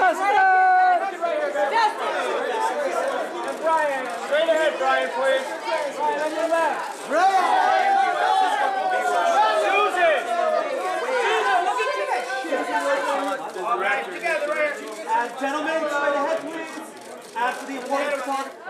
And Brian, straight ahead, Brian, please. Brian, on your left. Brian! Susan! Susan, look at you! All right, together, right here. Gentlemen, straight ahead, please. After the important photography.